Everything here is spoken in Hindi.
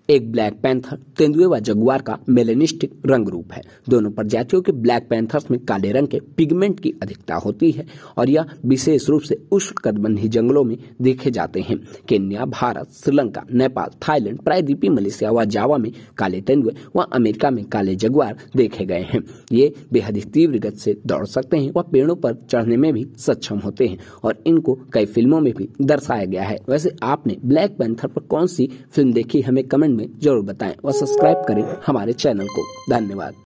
एक ब्लैक पैंथर तेंदुए व जगुआर का मेलेनिस्टिक रंग रूप है। दोनों प्रजातियों के ब्लैक पैंथर्स में काले रंग के पिगमेंट की अधिकता होती है और यह विशेष रूप से उष्णकटिबंधीय जंगलों में देखे जाते हैं। केन्या, भारत, श्रीलंका, नेपाल, थाईलैंड, प्रायद्वीपीय मलेशिया व जावा में काले तेंदुए व अमेरिका में काले जगुआर देखे गए हैं। ये बेहद ही तीव्र गति से दौड़ सकते हैं व पेड़ों पर चढ़ने में भी सक्षम होते हैं और इनको कई फिल्मों में भी दर्शाया गया है। वैसे आपने ब्लैक पैंथर पर कौन सी फिल्म देखी, हमें कमेंट में जरूर बताएं और सब्सक्राइब करें हमारे चैनल को। धन्यवाद।